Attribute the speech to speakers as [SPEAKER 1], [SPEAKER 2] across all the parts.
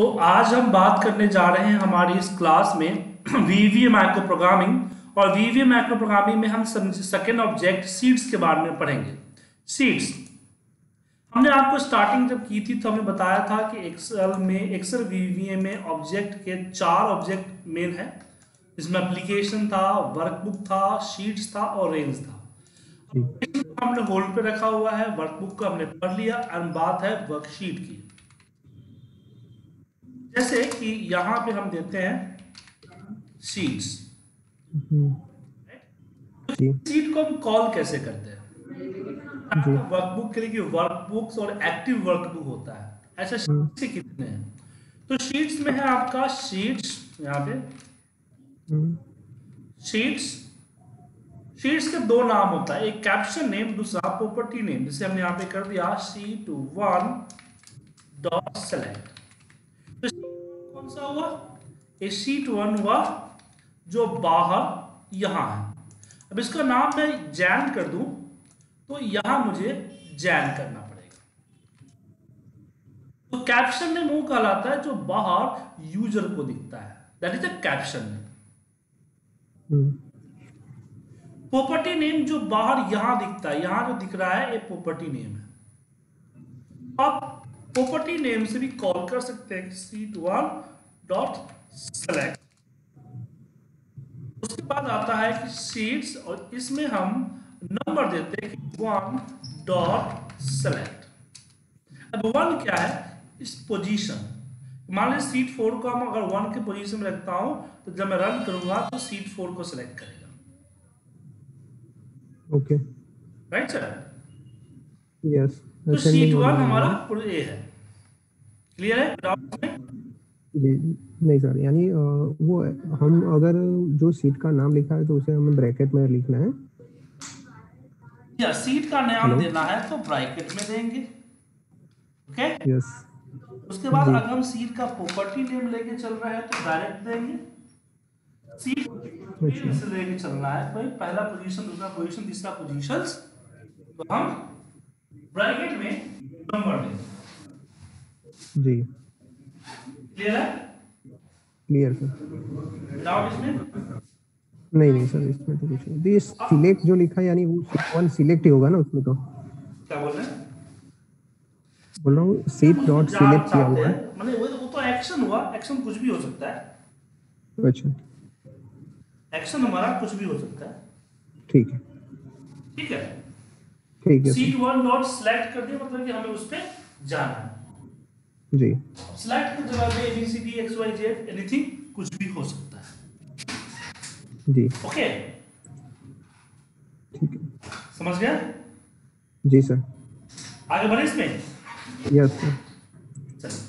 [SPEAKER 1] तो आज हम बात करने जा रहे हैं हमारी इस क्लास में वीवीए माइक्रो प्रोग्रामिंग। और वीवीए माइक्रो प्रोग्रामिंग में हम सेकेंड ऑब्जेक्ट सीड्स के बारे में पढ़ेंगे। सीड्स हमने आपको स्टार्टिंग जब की थी तो हमने बताया था कि एक्सेल वीवीए में ऑब्जेक्ट के 4 ऑब्जेक्ट मेन है। इसमें एप्लीकेशन था, वर्कबुक था, शीट्स था और रेंज था। हमने होल्ड पे रखा हुआ है, वर्कबुक को हमने पढ़ लिया और बात है वर्कशीट की। जैसे कि यहां पे हम देते हैं शीट्स। शीट को हम कॉल कैसे करते हैं? वर्कबुक के लिए वर्कबुक्स और एक्टिव वर्कबुक होता है। ऐसा शीट्स से कितने हैं? तो शीट्स में है आपका शीट्स, यहाँ पे शीट्स के 2 नाम होता है, एक कैप्शन नेम, दूसरा प्रॉपर्टी नेम। जैसे हमने यहाँ पे कर दिया शीट 1 डॉट सेलेक्ट। तो कौन सा हुआ? ये शीट 1 हुआ जो बाहर यहां है। अब इसका नाम मैं जैन कर दूं तो यहां मुझे जैन करना पड़ेगा। तो कैप्शन नेम वो कहलाता है जो बाहर यूजर को दिखता है, that is the caption name. Property name जो बाहर यहां दिखता है, यहां जो दिख रहा है ये प्रॉपर्टी नेम है। आप प्रॉपर्टी नेम से भी कॉल कर सकते हैं शीट 1 डॉट सेलेक्ट। उसके बाद आता है कि शीट्स, और इसमें हम नंबर देते हैं कि 1 डॉट सेलेक्ट। अब 1 क्या है? इस पोजीशन। मान लीजिए शीट 4 को हम अगर 1 के पोजीशन में रखता हूं तो जब मैं रन करूंगा तो शीट 4 को सेलेक्ट करेगा।
[SPEAKER 2] Okay,
[SPEAKER 1] right sir?
[SPEAKER 2] यस।
[SPEAKER 1] तो शीट 1 हमारा ए है। क्लियर है?
[SPEAKER 2] जी नहीं सर, यानी वो हम अगर जो सीट का नाम लिखा है तो उसे हमें ब्रैकेट में लिखना है
[SPEAKER 1] या सीट का नाम देना है तो ब्रैकेट में देंगे। Okay,
[SPEAKER 2] yes.
[SPEAKER 1] उसके बाद अगर हम सीट का प्रॉपर्टी नेम लेके चल रहे हैं तो डायरेक्ट देंगे। सीट से लेके चलना है भाई, पहला पोजीशन, दूसरा पोजीशन, तीसरा पोजीशन, तो हम ब्रैकेट में नंबर देंगे।
[SPEAKER 2] जी,
[SPEAKER 1] क्लियर है?
[SPEAKER 2] Clear sir.
[SPEAKER 1] डाउट इसमें?
[SPEAKER 2] नहीं सर, इसमें तो कुछ नहीं। ये सिलेक्ट जो लिखा है यानी वो शीट 1 सिलेक्ट ही होगा ना उसमें? तो
[SPEAKER 1] क्या बोल रहे हैं?
[SPEAKER 2] बोल रहा हूँ सीट डॉट सिलेक्ट किया हुआ है,
[SPEAKER 1] मतलब वो तो एक्शन हुआ। एक्शन कुछ भी हो सकता है।
[SPEAKER 2] अच्छा,
[SPEAKER 1] एक्शन हमारा कुछ भी हो सकता है।
[SPEAKER 2] ठीक है,
[SPEAKER 1] ठीक है,
[SPEAKER 2] ठीक है।
[SPEAKER 1] सीट 1 डॉट सेलेक्ट कर दिया, मतलब कि हमें उस पर जाना है।
[SPEAKER 2] जी,
[SPEAKER 1] सेलेक्ट के जगह में ABCD XYZ एनीथिंग कुछ भी हो सकता है।
[SPEAKER 2] जी,
[SPEAKER 1] ओके,
[SPEAKER 2] ठीक है,
[SPEAKER 1] समझ गया?
[SPEAKER 2] जी सर।
[SPEAKER 1] आगे बढ़े इसमें?
[SPEAKER 2] Yes sir.
[SPEAKER 1] चलिए,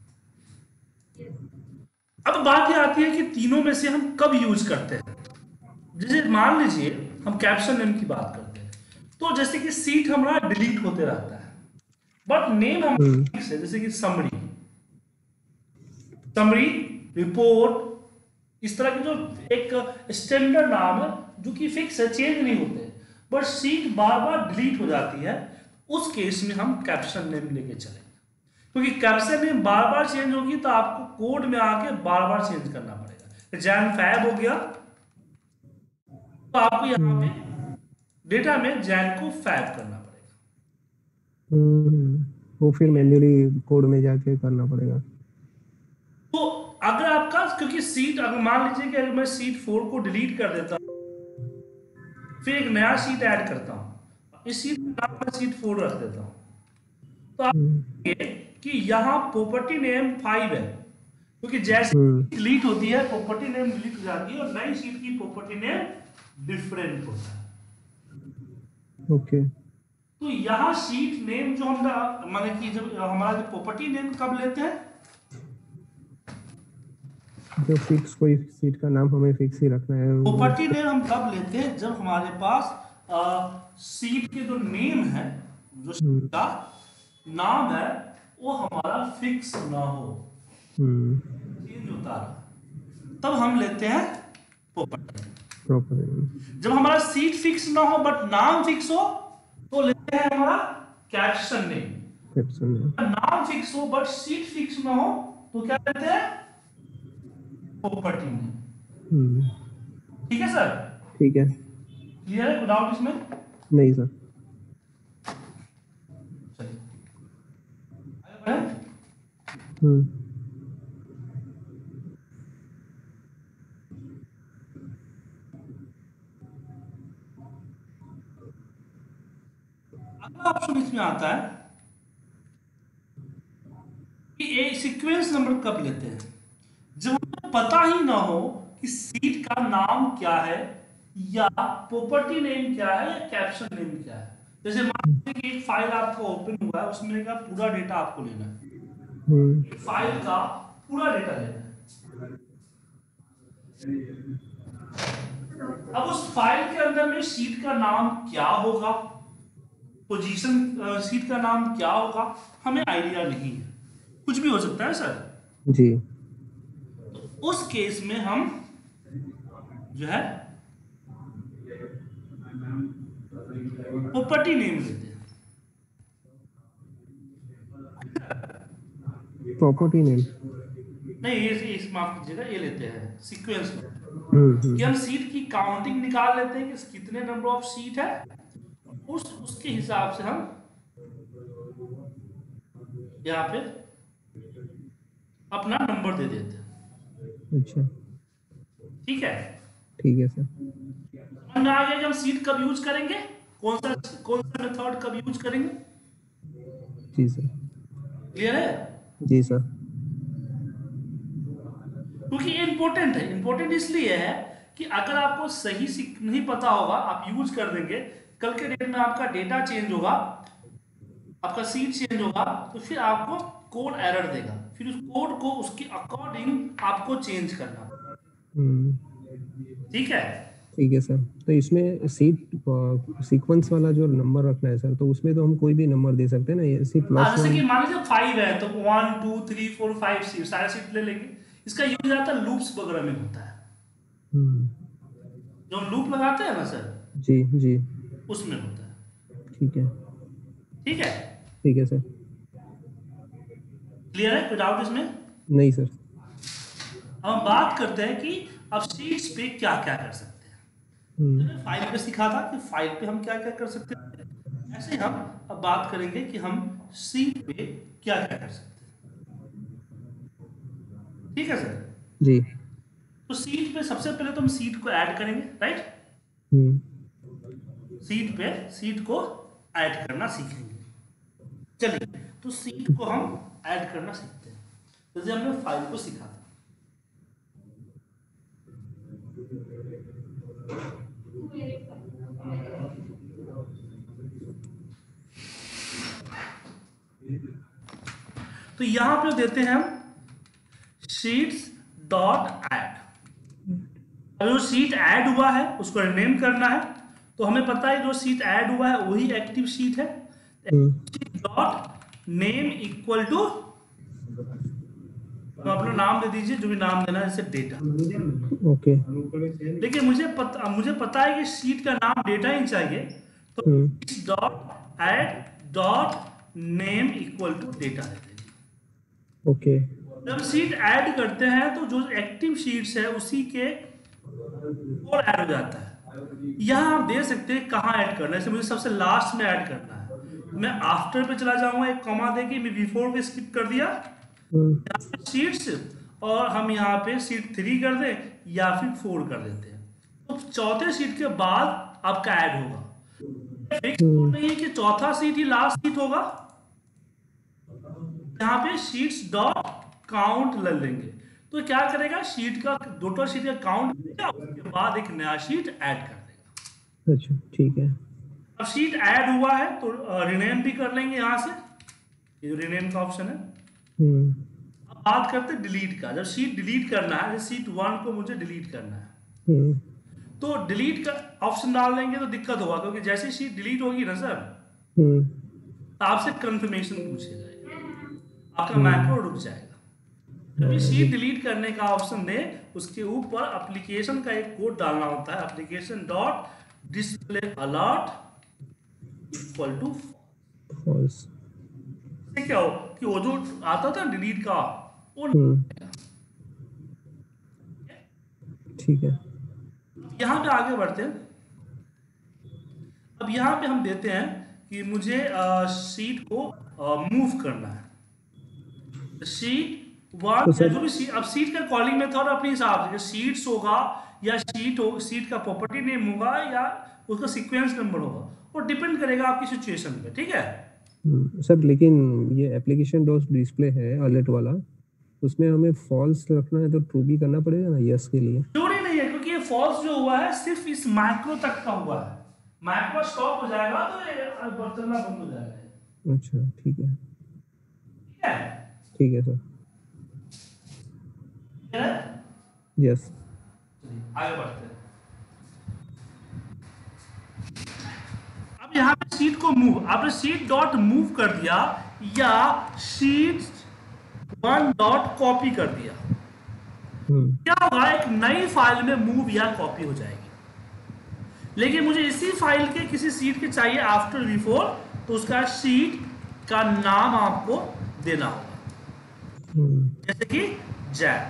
[SPEAKER 1] अब बात ये आती है कि तीनों में से हम कब यूज करते हैं। जैसे मान लीजिए हम कैप्शन नेम की बात करते हैं, तो जैसे कि सीट हमारा डिलीट होते रहता है, बट नेम हमारा फिक्स है। जैसे कि समरी, रिपोर्ट, इस तरह के जो एक स्टैंडर्ड नाम है जो कि फिक्स है, चेंज नहीं होते, बट सीट बार बार डिलीट हो जाती है, उस केस में हम कैप्शन नेम लेके चलेंगे। क्योंकि कैप्शन नेम बार बार चेंज होगी तो आपको कोड में आके बार बार चेंज करना पड़ेगा। जैन फैब हो गया तो आपको यहाँ पे डेटा में जैन को फैब करना पड़ेगा।
[SPEAKER 2] वो फिर मैन्युअली कोड में जाके करना पड़ेगा।
[SPEAKER 1] तो अगर आपका, क्योंकि सीट, अगर मान लीजिए कि अगर मैं सीट 4 को डिलीट कर देता हूं, फिर एक नया सीट ऐड करता हूं, इस सीट का नाम मैं सीट 4 रख देता हूं, तो आप देखिए कि यहाँ प्रॉपर्टी नेम 5 है, क्योंकि जैसे डिलीट होती है प्रॉपर्टी नेम डिलीट हो जाती है और नई सीट की प्रॉपर्टी नेम डिफरेंट होता है।
[SPEAKER 2] ओके,
[SPEAKER 1] तो यहाँ सीट नेम जो हम माने कि जब हमारा प्रॉपर्टी नेम कब लेते हैं,
[SPEAKER 2] जो फिक्स, कोई सीट का नाम हमें फिक्स ही रखना है।
[SPEAKER 1] प्रॉपर्टी नेम हम कब लेते हैं? जब हमारे पास सीट के जो नेम है, जो सीट का नाम है, वो हमारा फिक्स ना हो, चेंज होता है, तब हम लेते हैं प्रॉपर्टी नेम। जब हमारा सीट फिक्स ना हो बट नाम फिक्स हो तो लेते हैं हमारा कैप्शन नेम। नाम फिक्स हो बट सीट फिक्स ना हो तो क्या कहते हैं, प्रॉपर्टी नेम।
[SPEAKER 2] हम्म,
[SPEAKER 1] ठीक है सर,
[SPEAKER 2] ठीक है।
[SPEAKER 1] क्लियर है, डाउट इसमें?
[SPEAKER 2] नहीं सर।
[SPEAKER 1] चलिए आगे बढ़ें।
[SPEAKER 2] हम्म,
[SPEAKER 1] अगला ऑप्शन इसमें आता है कि एक सीक्वेंस नंबर कब लेते हैं, जब हमें पता ही ना हो कि सीट का नाम क्या है, या प्रॉपर्टी नेम क्या है, या कैप्शन नेम क्या है। जैसे मान लीजिए कि एक फाइल आपको ओपन हुआ है, उसमें का पूरा डेटा आपको लेना है, एक फाइल का पूरा डेटा लेना है। अब उस फाइल के अंदर में सीट का नाम क्या होगा, पोजीशन सीट का नाम क्या होगा, हमें आइडिया नहीं है, कुछ भी हो सकता है सर।
[SPEAKER 2] जी।
[SPEAKER 1] तो उस केस में हम जो है प्रॉपर्टी नेम लेते हैं।
[SPEAKER 2] Property name.
[SPEAKER 1] नहीं, ये इस माफ कीजिएगा, ये लेते हैं सीक्वेंस में, कि
[SPEAKER 2] हम्म,
[SPEAKER 1] हम सीट की काउंटिंग निकाल लेते हैं कि कितने नंबर ऑफ सीट है, उसके हिसाब से हम यहाँ पे अपना नंबर दे देते हैं।
[SPEAKER 2] अच्छा,
[SPEAKER 1] ठीक है,
[SPEAKER 2] ठीक है सर।
[SPEAKER 1] समझ में आ गया कि हम सीट कब यूज करेंगे, कौन सा मेथड कब यूज करेंगे।
[SPEAKER 2] जी सर।
[SPEAKER 1] क्लियर है?
[SPEAKER 2] जी सर।
[SPEAKER 1] क्योंकि ये इंपॉर्टेंट है, इंपॉर्टेंट इसलिए है कि अगर आपको सही नहीं पता होगा, आप यूज कर देंगे, कल के डेट में आपका डेटा चेंज होगा, आपका सीट चेंज होगा, तो फिर आपको कोड एरर देगा, फिर उस कोड को उसके अकॉर्डिंग आपको चेंज करना।
[SPEAKER 2] हम्म,
[SPEAKER 1] ठीक है,
[SPEAKER 2] ठीक है सर। तो इसमें सीट सीक्वेंस वाला जो नंबर रखना है सर, तो उसमें तो हम कोई भी नंबर दे सकते हैं ना, ये प्लस
[SPEAKER 1] जैसे कि
[SPEAKER 2] 1।
[SPEAKER 1] मान लीजिए 5 है तो 1 2 3 4 5 सीट, सारे सीट ले लेंगे। इसका यूज आता है लूप्स वगैरह में होता है,
[SPEAKER 2] हम्म,
[SPEAKER 1] जो हम लूप लगाते हैं ना सर,
[SPEAKER 2] जी जी।
[SPEAKER 1] उसमें होता है।
[SPEAKER 2] ठीक है।
[SPEAKER 1] ठीक है,
[SPEAKER 2] ठीक है सर।
[SPEAKER 1] क्लियर है, कोई डाउट इसमें?
[SPEAKER 2] नहीं सर।
[SPEAKER 1] अब हम बात करते हैं कि अब सीट्स पे क्या क्या कर सकते हैं। मैंने फाइल पे सीखा था कि फाइल पे हम क्या क्या कर सकते हैं, ऐसे हम अब बात करेंगे कि हम सीट पे क्या क्या कर सकते हैं। ठीक है सर,
[SPEAKER 2] जी।
[SPEAKER 1] तो सीट पे सबसे पहले तो हम सीट को ऐड करेंगे, राइट। सीट पे सीट को ऐड करना सीखेंगे। चलिए, तो सीट को हम ऐड करना सीखते हैं, जैसे हमने फाइल को सीखा था। तो यहां पे देते हैं हम शीट्स डॉट ऐड। अब जो सीट ऐड हुआ है उसको रिनेम करना है, तो हमें पता है जो सीट ऐड हुआ है वही एक्टिव सीट है। डॉट नेम इक्वल टू, तो अपना नाम दे दीजिए, जो भी नाम देना है, जैसे डेटा।
[SPEAKER 2] ओके।
[SPEAKER 1] देखिए मुझे पता है कि सीट का नाम डेटा ही चाहिए, तो dot add dot name equal to data देते हैं।
[SPEAKER 2] ओके।
[SPEAKER 1] जब सीट ऐड करते हैं तो जो एक्टिव सीट्स है उसी के और ऐड हो जाता है। यहाँ आप दे सकते हैं कहाँ ऐड करना है, जैसे मुझे सबसे लास्ट में ऐड करना है, मैं आफ्टर पे चला जाऊंगा, एक कॉमा देके मैं बिफोर को स्किप कर दिया, सीट्स, और हम यहाँ पे सीट 3 कर दें या फिर 4 कर देते हैं, तो चौथे सीट के बाद आपका ऐड होगा। फिक्स नहीं है कि चौथा सीट ही लास्ट सीट होगा, यहाँ पे शीट्स डॉट काउंट ले लेंगे, तो क्या करेगा, शीट का टोटल शीट का काउंट करेगा, उसके बाद एक नया शीट ऐड कर देगा।
[SPEAKER 2] अच्छा, ठीक है।
[SPEAKER 1] अब शीट ऐड हुआ है तो रिनेम भी कर लेंगे यहाँ से, ये जो रिनेम का ऑप्शन है। अब बात करते हैं डिलीट का। जब शीट डिलीट करना है, शीट 1 को मुझे डिलीट करना है, तो डिलीट का ऑप्शन डाल देंगे तो दिक्कत होगा, क्योंकि जैसे शीट डिलीट होगी ना सर, तो आपसे कंफर्मेशन पूछेगा, आपका मैक्रो रुक जाएगा। जब ये शीट डिलीट करने का ऑप्शन दे, उसके ऊपर एप्लीकेशन का एक कोड डालना होता है, application dot display alert equal to false. क्या हो कि वो जो आता था डिलीट का, वो
[SPEAKER 2] ठीक है।
[SPEAKER 1] अब यहाँ पे आगे बढ़ते हैं। अब यहाँ पे हम देते हैं कि मुझे शीट को मूव करना है। शीट वन
[SPEAKER 2] तो
[SPEAKER 1] या
[SPEAKER 2] सर
[SPEAKER 1] जो भी शीट, अब शीट का कॉलिंग मेथड अपने हिसाब से शीट्स होगा या शीट का प्रॉपर्टी नेम होगा या उसका सीक्वेंस नंबर होगा, वो डिपेंड करेगा आपकी सिचुएशन पे, ठीक है।
[SPEAKER 2] सर लेकिन ये एप्लीकेशन डॉट डिस्प्ले है अलर्ट वाला, उसमें हमें फॉल्स रखना है तो ट्रू भी करना पड़ेगा ना यस के लिए?
[SPEAKER 1] जरूरी नहीं है, क्योंकि ये फॉल्स जो हुआ है सिर्फ इस माइक्रो तक का हुआ है। माइक्रो स्टॉप हो जाएगा तो ये चलना बंद हो जाएगा।
[SPEAKER 2] अच्छा ठीक है।
[SPEAKER 1] ठीक है,
[SPEAKER 2] ठीक है सर।
[SPEAKER 1] ठीक है?
[SPEAKER 2] यस।
[SPEAKER 1] चलिए आगे बढ़ते हैं। अब यहाँ पे शीट को मूव, आपने शीट डॉट मूव कर दिया या शीट वन डॉट कॉपी कर दिया, क्या होगा, एक नई फाइल में मूव या कॉपी हो जाएगी। लेकिन मुझे इसी फाइल के किसी शीट के चाहिए आफ्टर बिफोर, तो उसका शीट का नाम आपको देना होगा, जैसे कि जैन।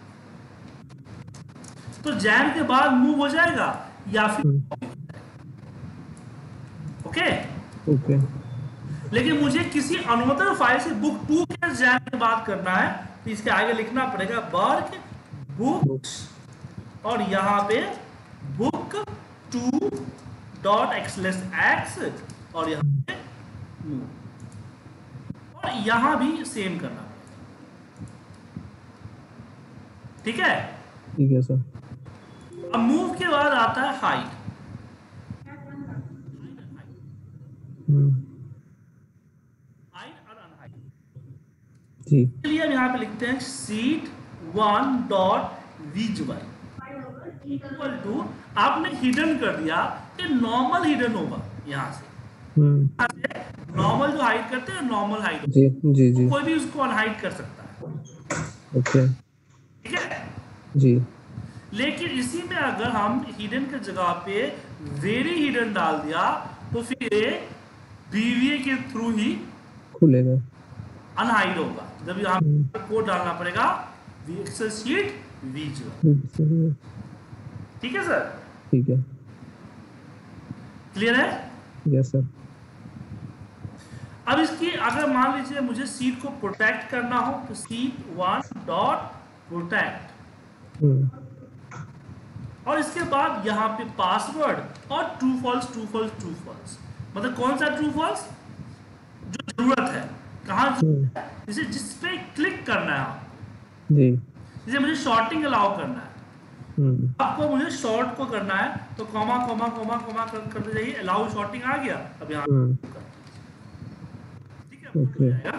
[SPEAKER 1] तो जैन के बाद मूव हो जाएगा या फिर ओके। लेकिन मुझे किसी अनुमोदन फाइल से बुक 2 के जैन के बाद करना है, तो इसके आगे लिखना पड़ेगा वर्क बुक्स और यहाँ पे बुक 2 डॉट एक्सलेस एक्स और यहाँ पे और यहाँ भी सेम करना पड़ेगा, ठीक है।
[SPEAKER 2] ठीक है सर।
[SPEAKER 1] अब मूव के बाद आता है हाइड। हाइड और अनहाइड
[SPEAKER 2] जी।
[SPEAKER 1] के लिए हम यहाँ पे लिखते हैं sheet 1 dot visual equal to, आपने हिडन कर दिया, ये नॉर्मल हिडन होगा यहाँ से। नॉर्मल जो हाइड करते हैं नॉर्मल हाइड,
[SPEAKER 2] जी जी जी।
[SPEAKER 1] कोई भी उसको अनहाइड कर सकता है,
[SPEAKER 2] ओके।
[SPEAKER 1] ठीक है
[SPEAKER 2] जी।
[SPEAKER 1] लेकिन इसी में अगर हम हिडन की जगह पे वेरी हिडन डाल दिया तो फिर ये बीवीए के थ्रू ही
[SPEAKER 2] खुलेगा,
[SPEAKER 1] अनहाइड होगा। जब यहाँ कोड डालना पड़ेगा एक्सेल शीट विजुअल, ठीक है सर।
[SPEAKER 2] ठीक है।
[SPEAKER 1] क्लियर है?
[SPEAKER 2] Yes sir.
[SPEAKER 1] अब इसकी अगर मान लीजिए मुझे सीट को प्रोटेक्ट करना हो तो सीट 1 डॉट प्रोटेक्ट और इसके बाद यहाँ पे पासवर्ड और true false true false true false, मतलब कौन सा ट्रू फॉल्स जो जरूरत है, कहाँ जैसे जिस पे क्लिक करना है
[SPEAKER 2] जी,
[SPEAKER 1] जैसे मुझे शॉर्टिंग अलाउ करना है, आपको मुझे शॉर्ट को करना है तो कॉमा कॉमा कॉमा कॉमा करते जाइए, अलाउ शॉर्टिंग आ गया। अब यहाँ ठीक है,
[SPEAKER 2] ओके।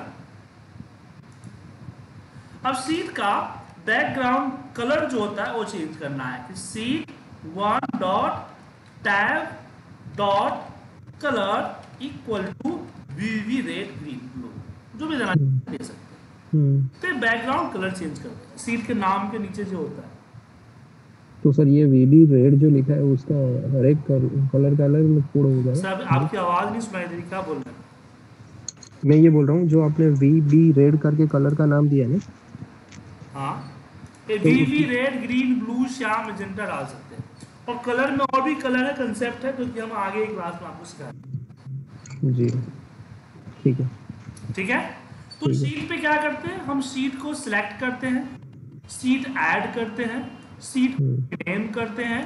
[SPEAKER 1] अब सीट का बैकग्राउंड कलर जो होता है वो चेंज करना है कि sheet 1 dot tab dot colour equal to VB red green blue, जो भी देना दे सकते हैं। तो बैकग्राउंड कलर चेंज कर दें सीट के नाम के नीचे जो होता है।
[SPEAKER 2] तो सर ये वीबी रेड जो लिखा है उसका हर एक कलर का अलग कोड होगा?
[SPEAKER 1] सर आपकी आवाज नहीं सुनाई दे रही, क्या बोल रहे हैं?
[SPEAKER 2] मैं ये बोल रहा हूँ जो आपने वीबी रेड करके कलर का नाम दिया है ना,
[SPEAKER 1] हाँ, VB red green blue cyan magenta डाल सकते हैं, और कलर में और भी कलर है, कंसेप्ट है, क्योंकि हम आगे क्लास में आपको सिखाएंगे।
[SPEAKER 2] जी ठीक है।
[SPEAKER 1] ठीक है, तो शीट पे क्या करते हैं, हम शीट को सिलेक्ट करते हैं, शीट ऐड करते हैं, शीट नेम करते हैं,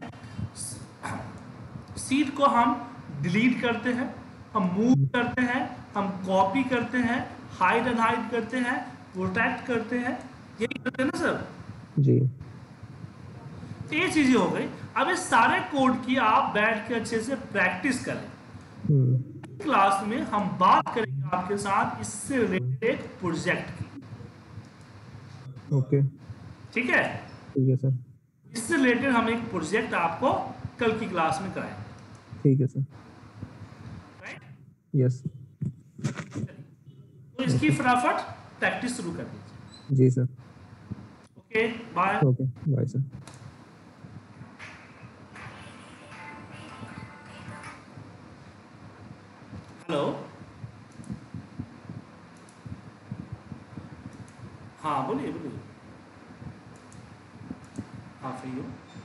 [SPEAKER 1] शीट को हम डिलीट करते हैं, हम मूव करते हैं, हम कॉपी करते हैं, हाइड एंड हाइड करते हैं, प्रोटेक्ट करते हैं, यही करते हैं ना सर
[SPEAKER 2] जी।
[SPEAKER 1] ये चीजें हो गई। अब इस सारे कोड की आप बैठ के अच्छे से प्रैक्टिस करें। क्लास में हम बात करेंगे आपके साथ इससे रिलेटेड एक प्रोजेक्ट की।
[SPEAKER 2] ओके
[SPEAKER 1] ठीक है,
[SPEAKER 2] ठीक है सर।
[SPEAKER 1] इससे रिलेटेड हम एक प्रोजेक्ट आपको कल की क्लास में कराएंगे।
[SPEAKER 2] ठीक है सर। यस।
[SPEAKER 1] तो इसकी फटाफट प्रैक्टिस शुरू कर दीजिए।
[SPEAKER 2] जी sir.
[SPEAKER 1] Okay bye.
[SPEAKER 2] Okay bye sir.
[SPEAKER 1] Hello, हाँ बोलिए बोलिए। हाँ फ्री हो।